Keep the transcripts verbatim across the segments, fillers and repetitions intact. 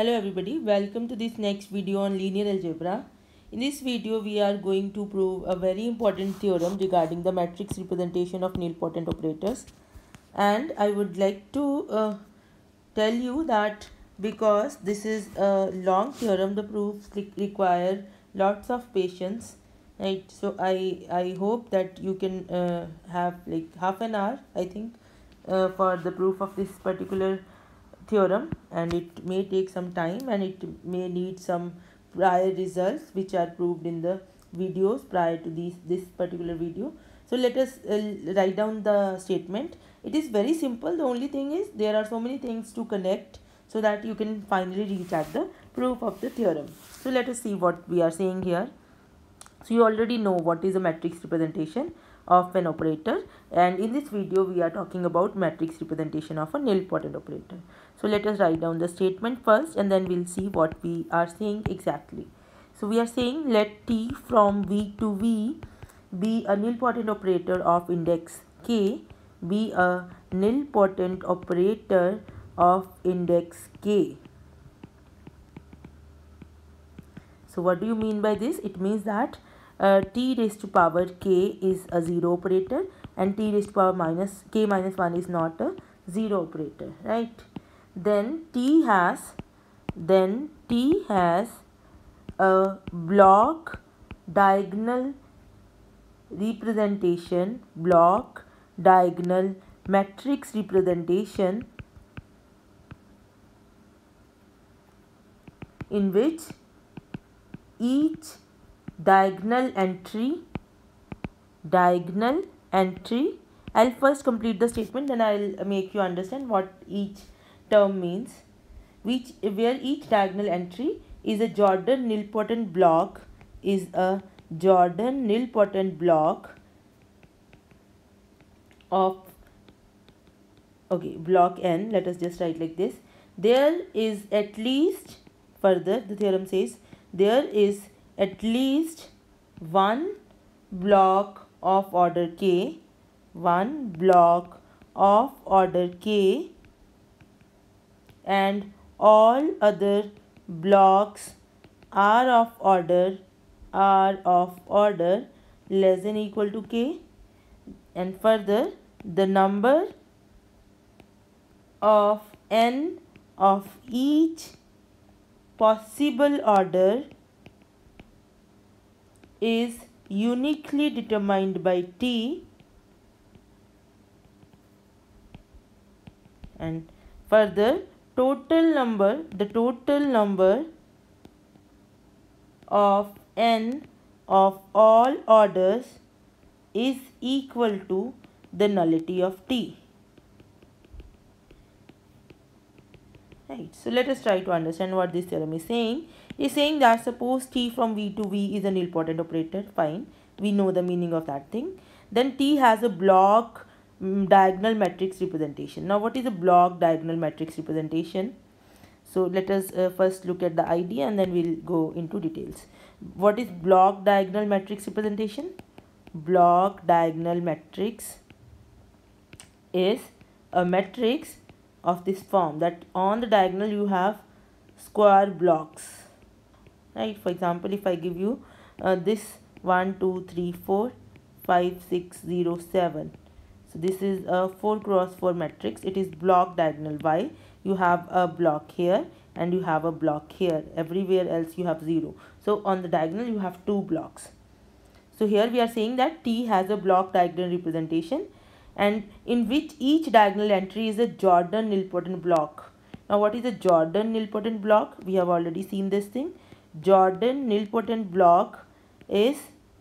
Hello everybody, welcome to this next video on linear algebra. In this video we are going to prove a very important theorem regarding the matrix representation of nilpotent operators, and I would like to uh, tell you that because this is a long theorem, the proofs require lots of patience, right? So I I hope that you can uh, have like half an hour, I think, uh, for the proof of this particular theorem, and it may take some time and it may need some prior results which are proved in the videos prior to these this particular video. So let us uh, write down the statement. It is very simple. The only thing is there are so many things to connect so that you can finally reach at the proof of the theorem. So let us see what we are saying here. So you already know what is a matrix representation of an operator, and in this video we are talking about matrix representation of a nilpotent operator. So let us write down the statement first and then we'll see what we are saying exactly. So we are saying let T from V to V be a nilpotent operator of index K, be a nilpotent operator of index K. So what do you mean by this? It means that uh, t raised to power k is a zero operator and t raised to power minus k minus one is not a zero operator, right? Then t has then t has a block diagonal representation, block diagonal matrix representation in which each diagonal entry diagonal entry I'll first complete the statement, then I'll make you understand what each term means, which where each diagonal entry is a Jordan nilpotent block is a Jordan nilpotent block of okay block n. Let us just write like this. There is at least, further the theorem says, there is at least one block of order k, one block of order k, and all other blocks are of order are of order less than equal to k, and further the number of n of each possible order is uniquely determined by T, and further total number the total number of n of all orders is equal to the nullity of T. Right. So let us try to understand what this theorem is saying. It is saying that suppose T from V to V is a nilpotent operator. Fine, we know the meaning of that thing. Then T has a block um, diagonal matrix representation. Now what is a block diagonal matrix representation? So let us uh, first look at the idea and then we'll go into details. What is block diagonal matrix representation? Block diagonal matrix is a matrix of this form that on the diagonal you have square blocks, right? For example, if I give you uh, this one two three four five six zero seven, so this is a four cross four matrix. It is block diagonal. Why? You have a block here and you have a block here, everywhere else you have zero, so on the diagonal you have two blocks. So here we are saying that T has a block diagonal representation and in which each diagonal entry is a Jordan nilpotent block. Now what is a Jordan nilpotent block? We have already seen this thing. Jordan nilpotent block is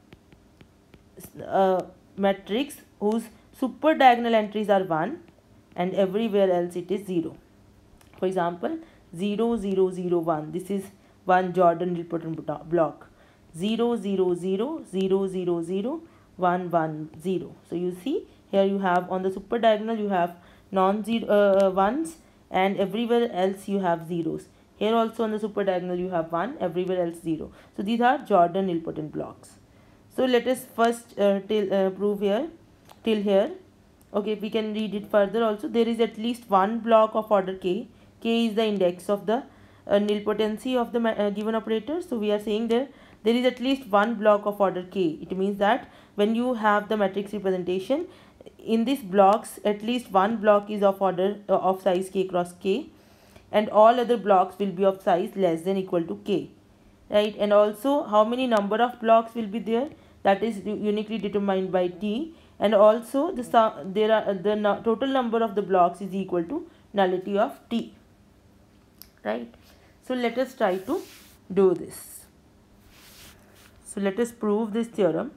a matrix whose super diagonal entries are one and everywhere else it is zero. For example, zero zero zero one, this is one Jordan nilpotent block. zero zero zero zero zero zero one one zero. So you see, here you have on the super diagonal you have non-zero uh, ones and everywhere else you have zeros. Here also on the super diagonal you have one, everywhere else zero. So these are Jordan nilpotent blocks. So let us first uh, till uh, prove here till here. Okay, we can read it further also. There is at least one block of order k. K is the index of the uh, nilpotency of the uh, given operator. So we are saying there there is at least one block of order k. It means that when you have the matrix representation, in these blocks at least one block is of order uh, of size k cross k, and all other blocks will be of size less than equal to k, right? And also how many number of blocks will be there, that is uniquely determined by t, and also the sum there are the no, total number of the blocks is equal to nullity of t, right? So let us try to do this. So let us prove this theorem.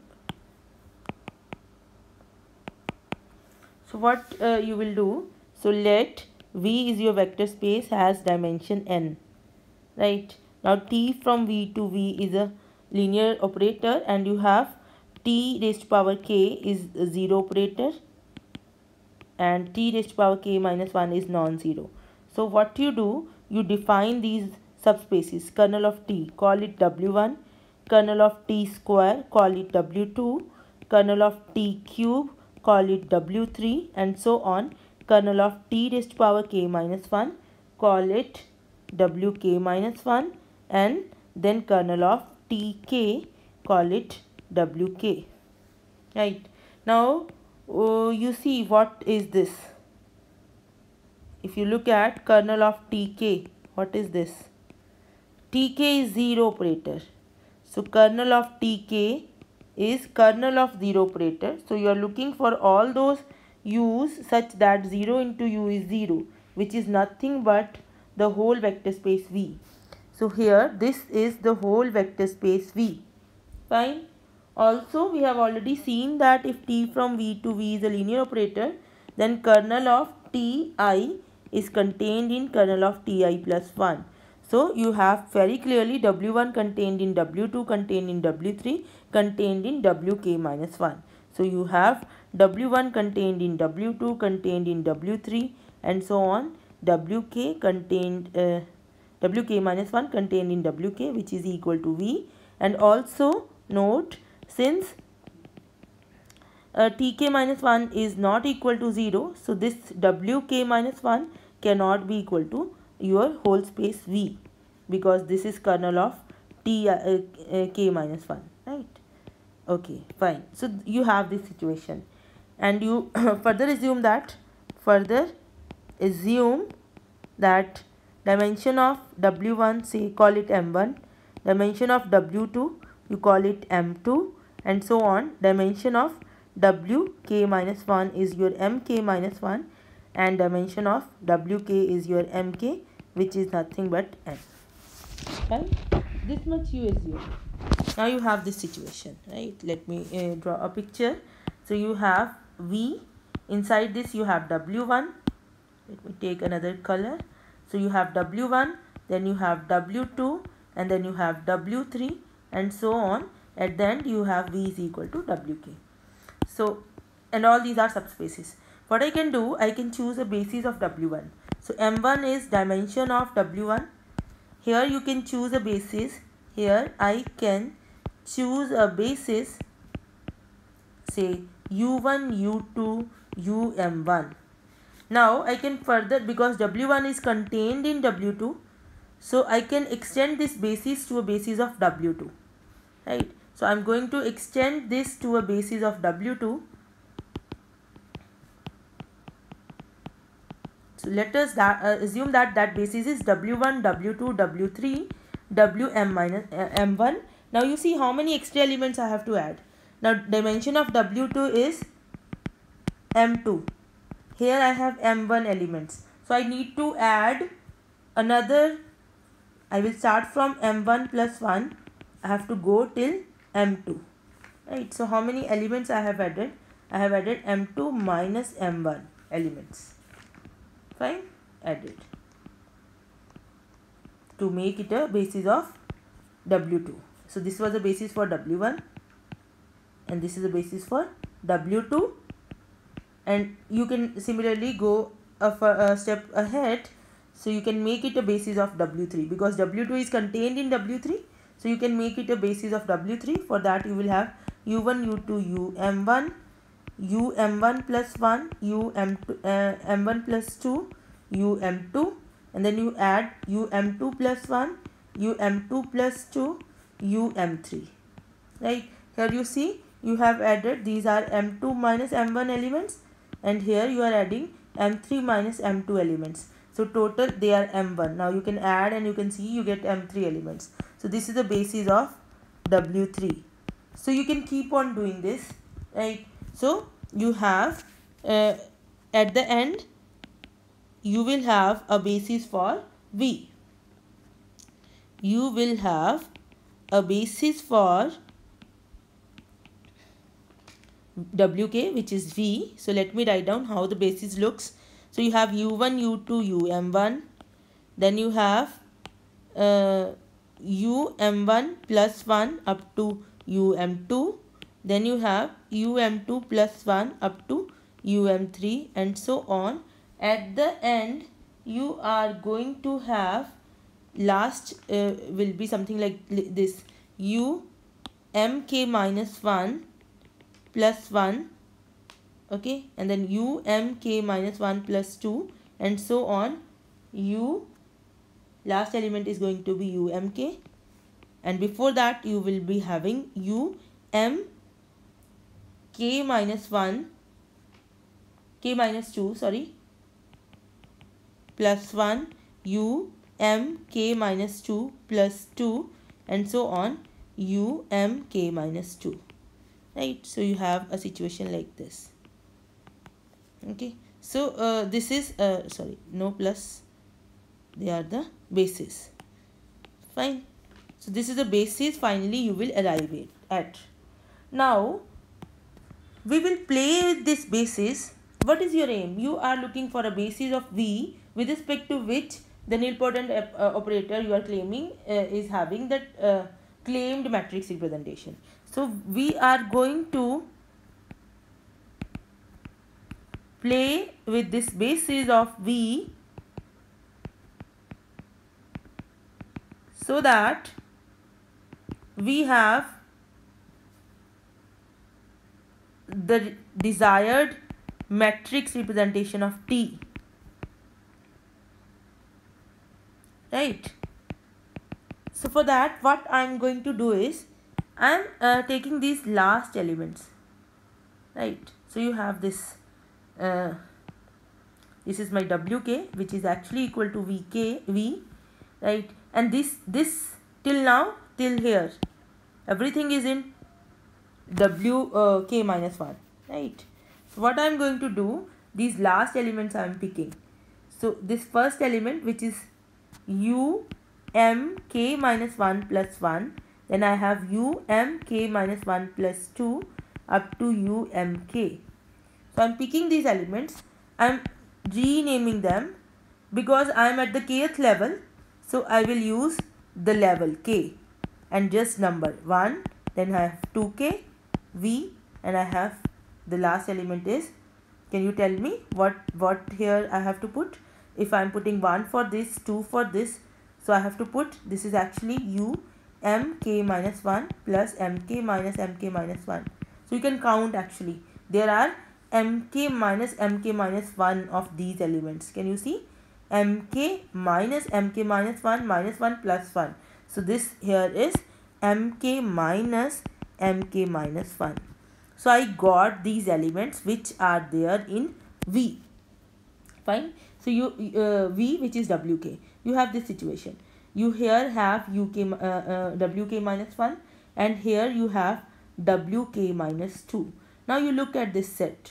So what uh, you will do, so let V is your vector space, has dimension n, right? Now t from V to V is a linear operator, and you have t raised to power k is a zero operator, and t raised to power k minus one is non-zero. So what you do, you define these subspaces. Kernel of t, call it w one, kernel of t square, call it w two, kernel of t cube, call it w three, and so on. Kernel of t raised to power k minus one, call it wk minus one, and then kernel of tk, call it wk, right? Now uh, you see what is this. If you look at kernel of tk, what is this? Tk is zero operator. So kernel of tk is kernel of zero operator. So you are looking for all those u's such that zero into u is zero, which is nothing but the whole vector space V. So here this is the whole vector space V. Fine. Also we have already seen that if t from V to V is a linear operator, then kernel of ti is contained in kernel of ti plus one. So you have very clearly w one contained in w two, contained in w three, contained in wk minus one. So you have w one contained in w two, contained in w three, and so on. Wk contained uh, wk minus one contained in wk, which is equal to v. And also note, since uh, tk minus one is not equal to zero, so this wk minus one cannot be equal to your whole space V, because this is kernel of t uh, uh, k minus one, right? Okay, fine. So you have this situation, and you further assume that further assume that dimension of w one, say call it m one, dimension of w two you call it m two, and so on. Dimension of wk minus one is your mk minus one, and dimension of wk is your mk, which is nothing but n. Right? This much you assume. Now you have this situation, right? Let me uh, draw a picture. So you have V, inside this you have w one. Let me take another color. So you have w one, then you have w two, and then you have w three, and so on. At the end you have V is equal to wk. So, and all these are subspaces. What I can do, I can choose a basis of w one. So m one is dimension of w one. Here you can choose a basis. Here I can choose a basis, say u one, u two, u m one. Now I can further, because w one is contained in w two, so I can extend this basis to a basis of w two, right? So I am going to extend this to a basis of w two. So let us that, uh, assume that that basis is w one, w two, w three, wm minus uh, m one. Now you see how many extra elements I have to add. Now dimension of w two is m two. Here I have m one elements. So I need to add another. I will start from m one plus one. I have to go till m two. Right. So how many elements I have added? I have added m two minus m one elements. Fine, added to make it a basis of w two. So this was the basis for w one, and this is the basis for w two, and you can similarly go a, a step ahead. So you can make it a basis of w three, because w two is contained in w three. So you can make it a basis of w three. For that you will have u one, u two, u m one, u m one plus one, u m two, uh, m one plus two, u m two, and then you add u m two plus one, u m two plus two, u m three. Right, here you see you have added, these are m two minus m one elements, and here you are adding m three minus m two elements. So total they are m one. Now you can add and you can see you get m three elements. So this is the basis of W three. So you can keep on doing this, right? So you have uh, at the end you will have a basis for V. You will have a basis for W K, which is V. So let me write down how the basis looks. So you have u one, u two, u m one. Then you have uh, u m one plus one up to u m two. Then you have u m two plus one up to u m three, and so on. At the end you are going to have last uh, will be something like this: u mk minus one plus one, okay, and then u mk minus one plus two, and so on. U last element is going to be u mk, and before that you will be having u m k minus one, k minus two, sorry, plus one, u m k minus two plus two, and so on, u m k minus two. Right, so you have a situation like this. Okay, so uh, this is uh, sorry, no plus, they are the basis. Fine, so this is the basis finally you will arrive at. Now we will play with this basis. What is your aim? You are looking for a basis of V with respect to which the nilpotent uh, operator you are claiming uh, is having that uh, claimed matrix representation. So we are going to play with this basis of V so that we have the desired matrix representation of T. Right. So for that, what I am going to do is I am uh, taking these last elements. Right. So you have this. Uh, this is my W K, which is actually equal to V K V. Right. And this this till now till here, everything is in W uh, K minus one. Right. So what I am going to do, these last elements I am picking. So this first element, which is u m k minus one plus one, then I have u m k minus one plus two up to u m k. So I am picking these elements, I am renaming them because I am at the kth level. So I will use the level k and just number one, then I have two k, v, and I have the last element is, can you tell me what what here I have to put? If I am putting one for this, two for this, so I have to put, this is actually u m k minus one plus m k minus m k minus one. So you can count, actually there are m k minus m k minus one of these elements. Can you see? M k minus m k minus one minus one plus one. So this here is m k minus m k minus one. So I got these elements which are there in V. Fine. So you uh, V, which is W K. You have this situation. You here have U K uh, uh, W K minus one, and here you have W K minus two. Now you look at this set.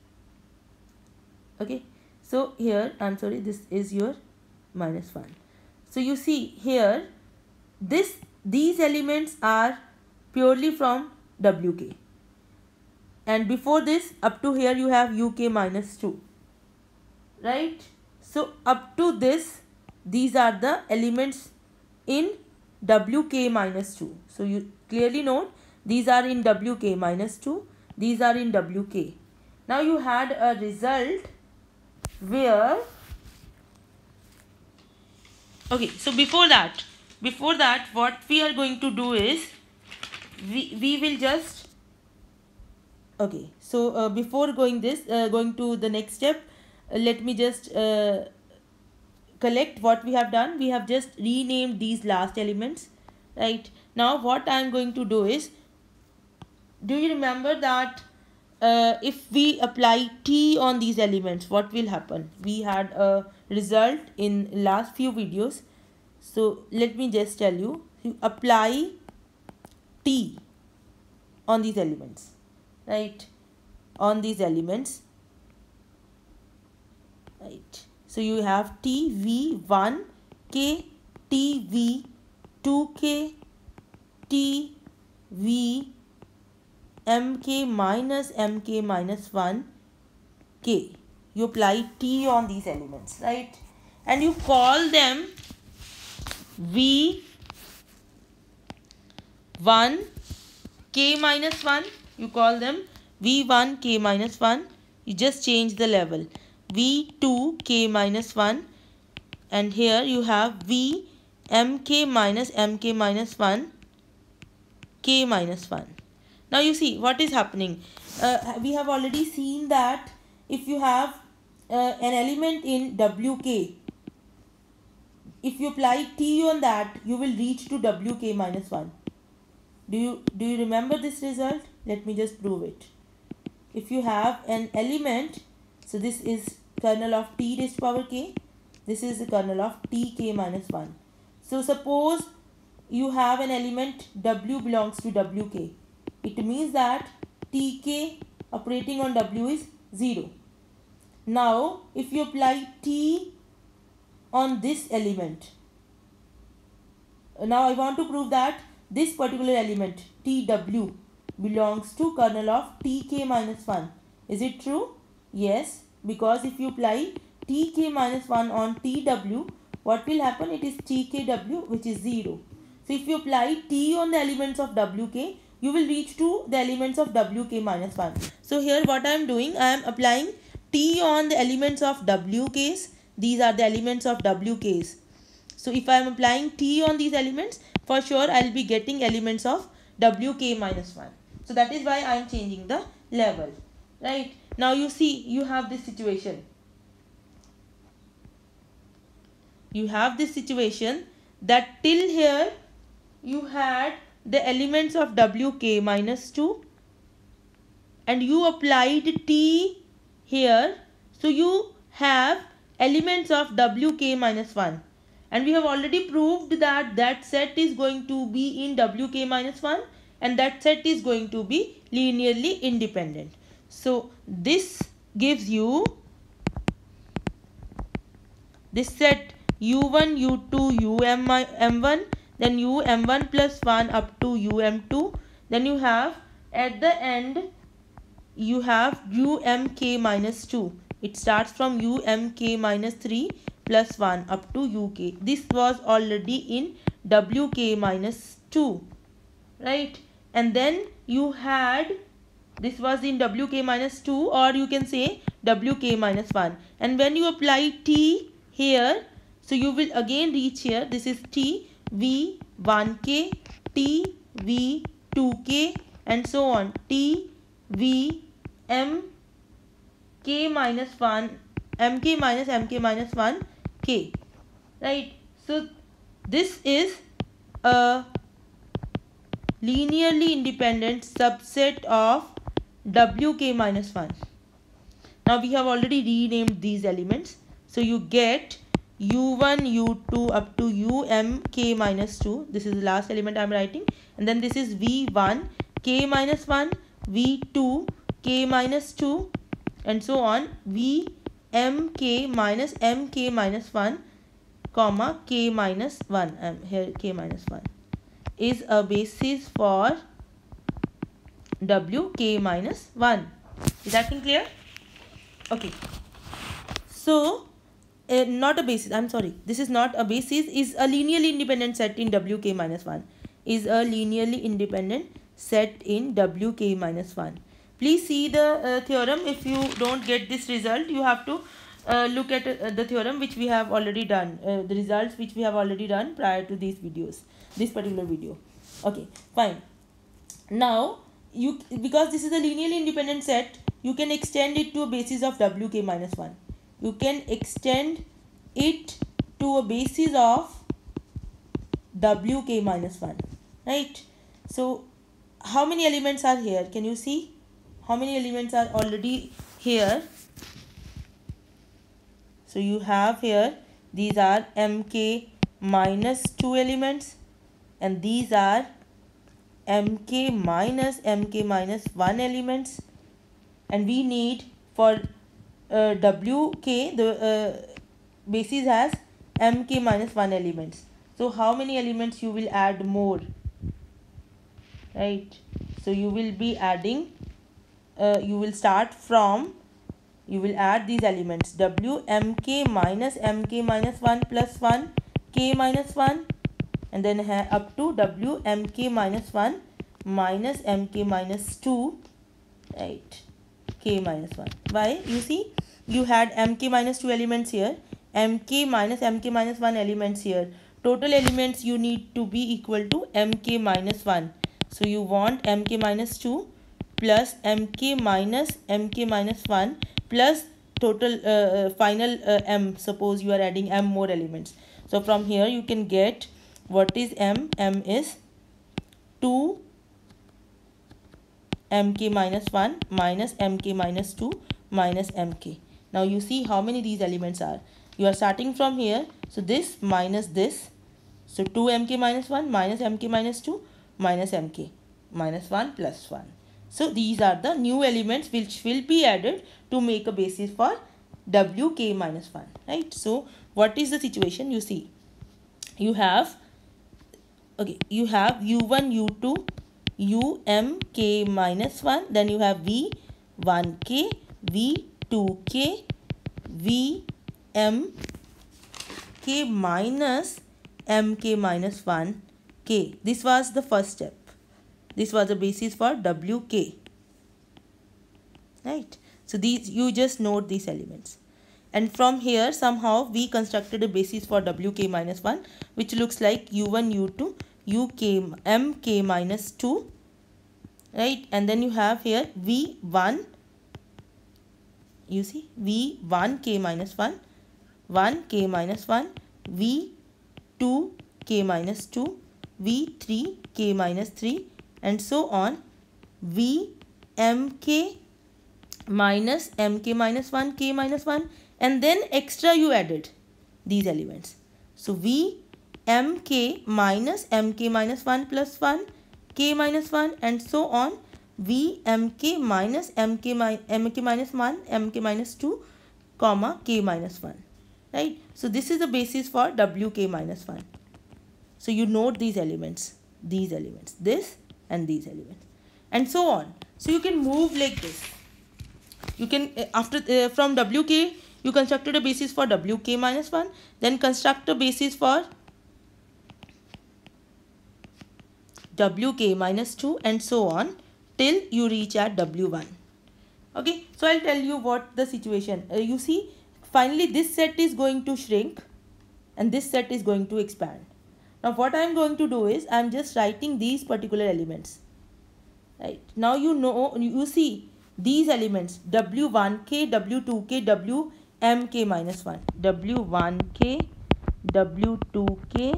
Okay. So here, I'm sorry, this is your minus one. So you see here, this these elements are purely from W K. And before this, up to here you have U K minus two. Right? So up to this, these are the elements in W K minus two. So you clearly note, these are in W K minus two, these are in W K. Now you had a result where, okay, so before that, before that what we are going to do is, we, we will just, okay, so uh, before going this, uh, going to the next step, uh, let me just uh, collect what we have done, we have just renamed these last elements, right? Now what I am going to do is, do you remember that uh, if we apply T on these elements, what will happen? We had a result in last few videos. So let me just tell you, you apply T on these elements, right? On these elements, right? So you have T V one K, T V two K, T V M K minus M K minus one K. You apply T on these elements, right? And you call them V one K minus one. You call them V one K minus one. You just change the level. V two K minus one. And here you have V M K minus M K minus one K minus one. Now you see what is happening. Uh, we have already seen that if you have uh, an element in W K, if you apply T on that, you will reach to W K minus one. Do you, do you remember this result? Let me just prove it. If you have an element, so this is kernel of T raised to power K, this is the kernel of T K minus one. So suppose you have an element W belongs to W K. It means that T K operating on W is zero. Now if you apply T on this element, now I want to prove that this particular element T W belongs to kernel of T K minus one. Is it true? Yes, because if you apply T K minus one on T W, what will happen? It is T K W, which is zero. So if you apply T on the elements of W K, you will reach to the elements of W K minus one. So here what I am doing, I am applying T on the elements of W Ks. These are the elements of W Ks. So if I am applying T on these elements, for sure I will be getting elements of W K minus one. So that is why I am changing the level, right? Now you see, you have this situation. You have this situation that till here you had the elements of W K minus two and you applied T here. So you have elements of W K minus one. And we have already proved that that set is going to be in W K minus one and that set is going to be linearly independent. So this gives you this set U one, U two, U M one, then U M one plus one up to U M two. Then you have at the end you have U M K minus two. It starts from U M K minus three plus one up to U K. This was already in W K minus two, right? And then you had, this was in W K minus two, or you can say W K minus one. And when you apply T here, so you will again reach here. This is T V one K, T V two K and so on. T V M K minus one, M K minus M K minus one K, right? So this is a linearly independent subset of W K minus one. Now we have already renamed these elements. So you get U one, U two up to U M K minus two. This is the last element I am writing. And then this is V one, K minus one, V two, K minus two and so on. V M K minus M K minus one, comma K minus one. Um, here K minus one is a basis for W K minus one. Is that thing clear? Okay. So uh, not a basis, I'm sorry, this is not a basis, is a linearly independent set in W K minus one. Is a linearly independent set in W K minus one. Please see the uh, theorem. If you don't get this result, you have to uh, look at uh, the theorem which we have already done, uh, the results which we have already done prior to these videos, this particular video. Okay, fine. Now you, because this is a linearly independent set, you can extend it to a basis of W K minus one. You can extend it to a basis of wk minus one, right? So how many elements are here? Can you see how many elements are already here? So you have here, these are mk minus two elements, and these are mk minus mk minus one elements, and we need for uh, wk the uh, basis has mk minus one elements. So how many elements you will add more, right? So you will be adding, uh, you will start from, you will add these elements w mk minus mk minus one plus one k minus one, and then up to w mk minus one minus mk minus two, right, k minus one. Why? You see, you had mk minus two elements here, mk minus mk minus one elements here. Total elements you need to be equal to mk minus one. So you want mk minus two plus mk minus mk minus one plus total uh, final uh, m. Suppose you are adding m more elements. So from here you can get what is m. M is two mk minus one minus mk minus two minus mk. Now you see how many these elements are. You are starting from here. So this minus this. So two mk minus one minus mk minus two minus mk minus one plus one. So these are the new elements which will be added to make a basis for wk minus one, right? So what is the situation? You see, you have, okay, you have u one, u two, umk minus one, then you have v one k, v two k, vmk minus mk minus one k. This was the first step. This was the basis for wk, right? So these, you just note these elements, and from here somehow we constructed a basis for wk minus one, which looks like u one, u two, uk mk minus two, right? And then you have here v one, you see, v one k minus one, one k minus one, v two k minus two, v three k minus three, and so on, v mk minus mk minus one, k minus one, and then extra you added these elements. So v mk minus mk minus one plus one, k minus one, and so on, v mk minus mk, mi mk minus one, mk minus two, comma, k minus one, right? So this is the basis for wk minus one. So you note these elements, these elements, this and these elements, and so on. So you can move like this. You can, after uh, from wk you constructed a basis for wk minus one, then construct a basis for wk minus two, and so on till you reach at w one. Okay, so I'll tell you what the situation. Uh, you see, finally this set is going to shrink and this set is going to expand. Now what I am going to do is I am just writing these particular elements. Right, now you know, you see these elements w one k, w two k, w mk minus one, w one k, w two k,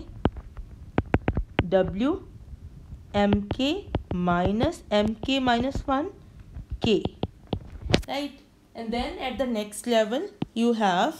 w mk minus mk minus one k, right? And then at the next level you have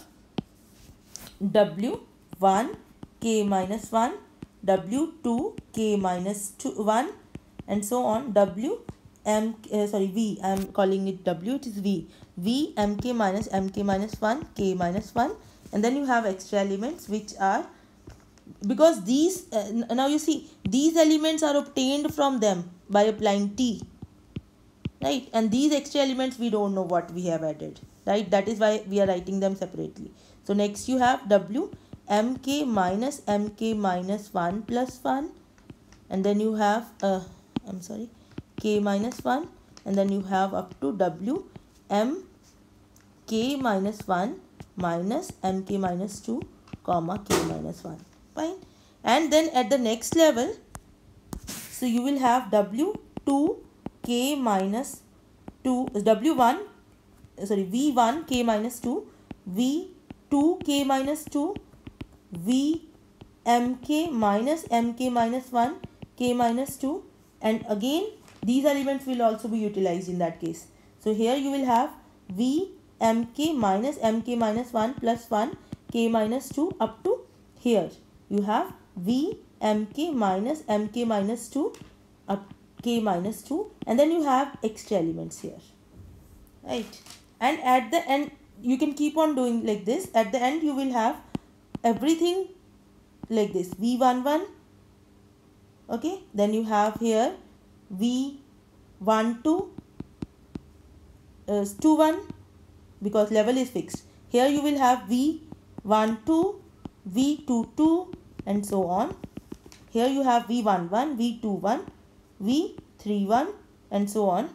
w one k minus one, w two k minus two, one, and so on, w m uh, sorry v, I am calling it w, it is v, v mk minus mk minus one, k minus one, and then you have extra elements which are, because these uh, now you see these elements are obtained from them by applying t, right? And these extra elements we don't know what we have added, right? That is why we are writing them separately. So next you have w mk minus mk minus one plus one, and then you have uh, I'm sorry k minus one, and then you have up to w m k minus one minus mk minus two, comma, k minus one. Fine. And then at the next level, so you will have w two k minus two, w one, sorry, v one k minus two, v two k minus two, V mk minus mk minus one, k minus two, and again these elements will also be utilized in that case. So here you will have V mk minus mk minus one plus one, k minus two, up to here you have V mk minus mk minus two up k minus two, and then you have extra elements here, right? And at the end you can keep on doing like this. At the end you will have everything like this, V eleven, okay, then you have here V twelve, uh, twenty-one, because level is fixed. Here you will have V twelve, V twenty-two, and so on. Here you have V eleven, V twenty-one, V thirty-one, and so on.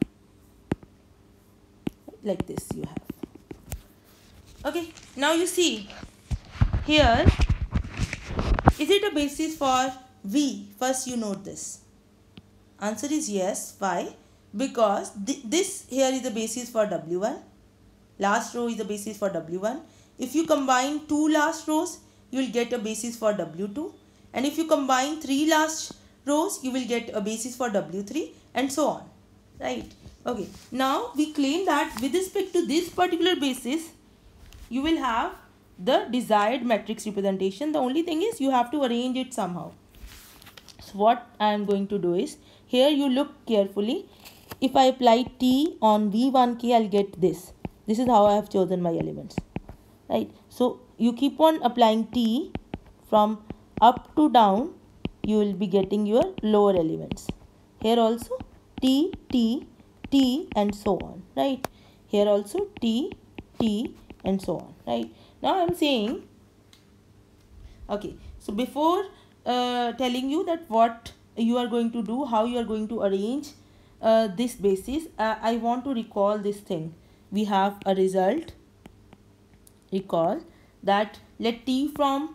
Like this you have. Okay, now you see here, is it a basis for V? First you note this. Answer is yes. Why? Because th this here is the basis for W one. Last row is the basis for W one. If you combine two last rows, you will get a basis for W two. And if you combine three last rows, you will get a basis for W three, and so on. Right? Okay. Now we claim that with respect to this particular basis, you will have the desired matrix representation. The only thing is you have to arrange it somehow. So what I am going to do is, here you look carefully. If I apply T on V one k, I'll get this. This is how I have chosen my elements. Right? So you keep on applying T from up to down, you will be getting your lower elements. Here also T, T, T, and so on. Right? Here also T, T, and so on. Right? Now I am saying, okay, so before uh, telling you that what you are going to do, how you are going to arrange uh, this basis, uh, I want to recall this thing. We have a result. Recall that let T from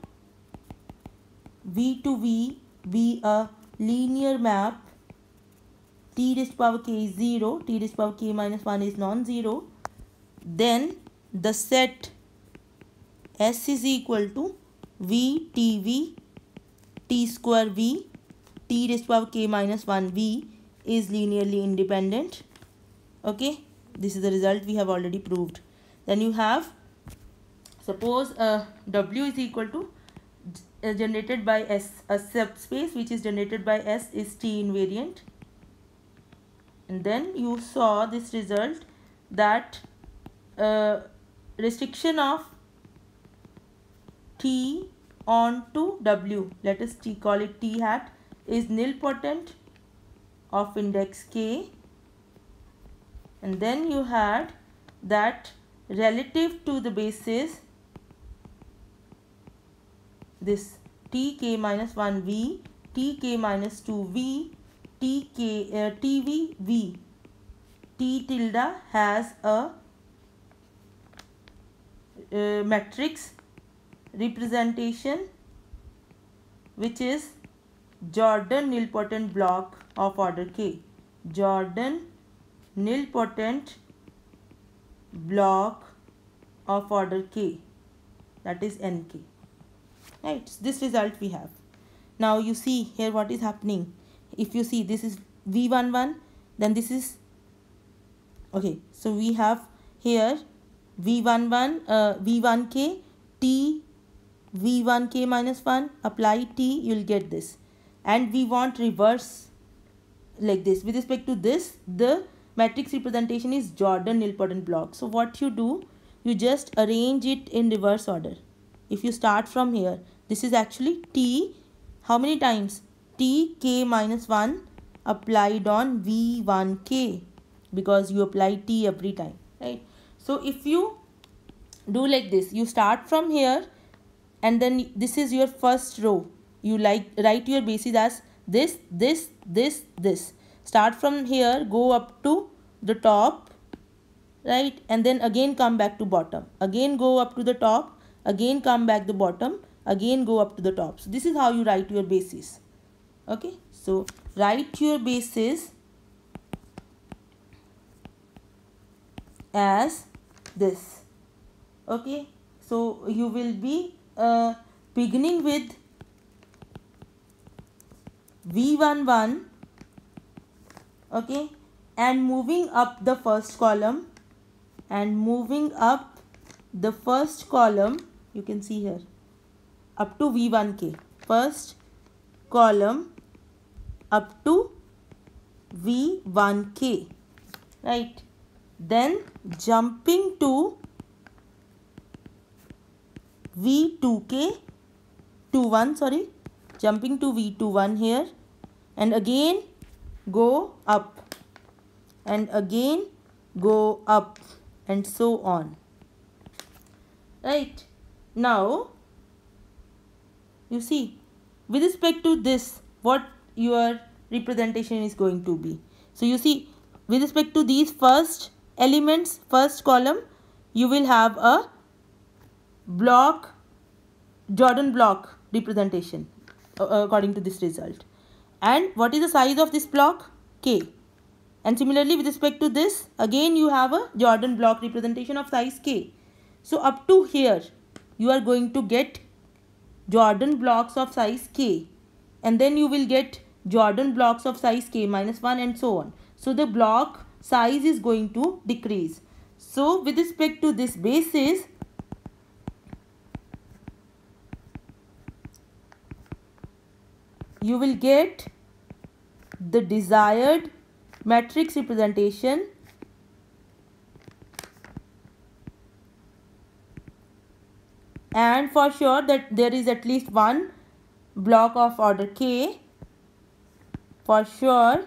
V to V be a linear map. T raised to power k is zero, T raised to power k minus one is non-zero. Then the set S is equal to V T V T square V, T raised to power k minus one V is linearly independent. Okay, this is the result we have already proved. Then you have, suppose uh, W is equal to uh, generated by S, a subspace which is generated by S is T invariant. And then you saw this result that uh, restriction of T onto W, let us t call it T hat, is nilpotent of index K. And then you had that relative to the basis, this Tk minus one V, Tk minus two V, Tk, uh, Tv V, T tilde has a uh, matrix representation which is Jordan nilpotent block of order K. Jordan nilpotent block of order K, that is N K. Right, this result we have. Now you see here what is happening. If you see, this is V eleven, then this is, okay, so we have here V eleven, uh, V one k, T, V one k minus one, apply T, you will get this. And we want reverse like this. With respect to this, the matrix representation is Jordan nilpotent block. So what you do, you just arrange it in reverse order. If you start from here, this is actually T, how many times? T k minus one applied on V one k, because you apply T every time, right? So if you do like this, you start from here and then this is your first row. You like write your basis as this, this, this, this. Start from here, go up to the top, right? And then again come back to bottom. Again go up to the top, again come back to the bottom, again go up to the top. So this is how you write your basis. Okay, so write your basis as this. Okay, so you will be uh, beginning with V one one, okay, and moving up the first column and moving up the first column, you can see here, up to V one K, first column up to V one K, right? Then jumping to V two K, twenty-one, sorry, jumping to V twenty-one here, and again go up and again go up and so on, right? Now you see, with respect to this, what your representation is going to be. So you see, with respect to these first elements, first column, you will have a block, Jordan block representation uh, according to this result. And what is the size of this block? K. And similarly with respect to this, again you have a Jordan block representation of size K. So up to here you are going to get Jordan blocks of size K, and then you will get Jordan blocks of size K minus one and so on. So the block size is going to decrease. So with respect to this basis, you will get the desired matrix representation and for sure that there is at least one block of order K. For sure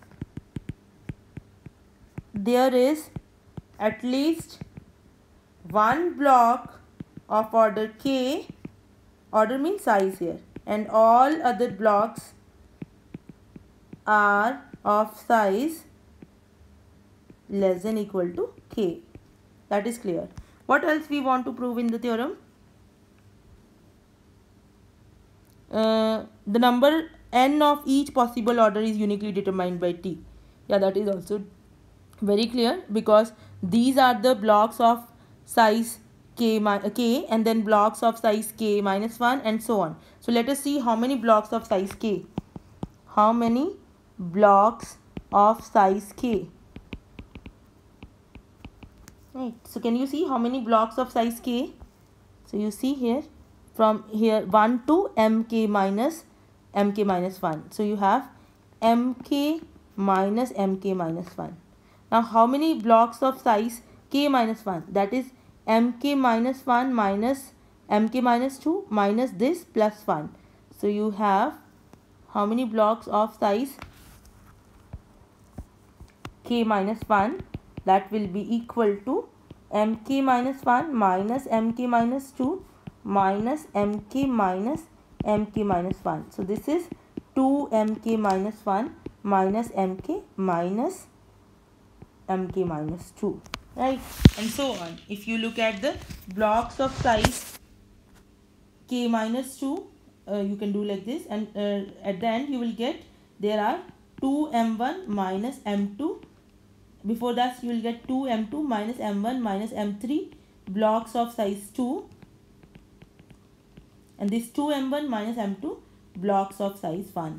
there is at least one block of order K, order means size here, and all other blocks are of size less than equal to K. That is clear. What else we want to prove in the theorem? Uh, the number n of each possible order is uniquely determined by T. Yeah, that is also very clear, because these are the blocks of size K, K and then blocks of size K minus one and so on. So let us see how many blocks of size K. How many blocks of size K? Right. So can you see how many blocks of size K? So you see here, from here one to mk minus mk minus one. So you have mk minus mk minus one. Now how many blocks of size k minus one? That is mk minus one minus mk minus two minus this plus one. So you have how many blocks of size k minus one? That will be equal to mk minus one minus mk minus two minus mk minus mk minus one. So this is two mk minus one minus mk minus mk minus two, right? And so on. If you look at the blocks of size k minus two, uh, you can do like this, and uh, at the end you will get there are two m one minus m two. Before that you will get two m two minus m one minus m three blocks of size two, and this two m one minus m two blocks of size one.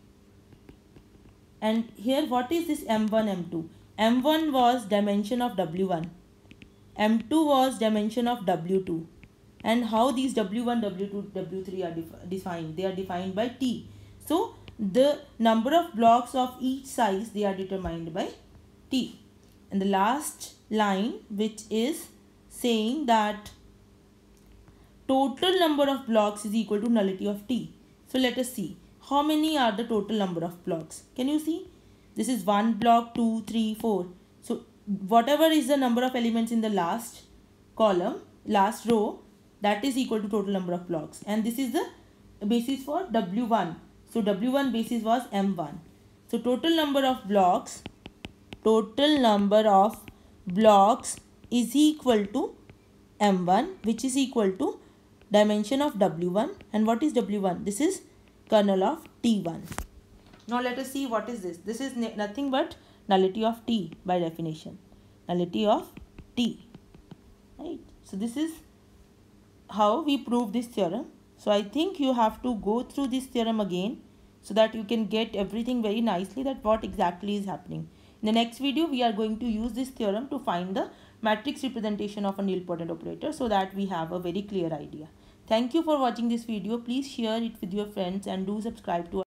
And here what is this m one, m two? m one was dimension of w one, m two was dimension of w two, and how these w one, w two, w three are def defined? They are defined by T. So the number of blocks of each size, they are determined by T. And the last line, which is saying that total number of blocks is equal to nullity of T. So let us see how many are the total number of blocks. Can you see? This is one block, two, three, four. So whatever is the number of elements in the last column, last row, that is equal to total number of blocks. And this is the basis for w one. So w one basis was m one. So total number of blocks, total number of blocks is equal to m one, which is equal to dimension of w one. And what is w one? This is kernel of T one. Now let us see what is this. This is nothing but nullity of T by definition. Nullity of T. Right. So this is how we prove this theorem. So I think you have to go through this theorem again so that you can get everything very nicely, that what exactly is happening. In the next video, we are going to use this theorem to find the matrix representation of a nilpotent operator so that we have a very clear idea. Thank you for watching this video. Please share it with your friends and do subscribe to our